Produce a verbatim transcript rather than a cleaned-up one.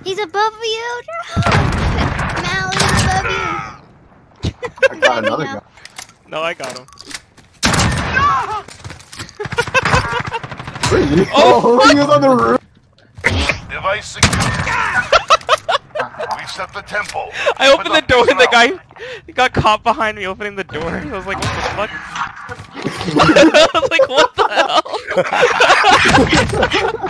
He's above you! Mal, he's above you! I got another guy. No, I got him. Really? Oh, Oh, he was on the roof! Device secure. Reset the tempo. I opened the door and the guy he got caught behind me opening the door. I was like, what the fuck? I was like, what the hell?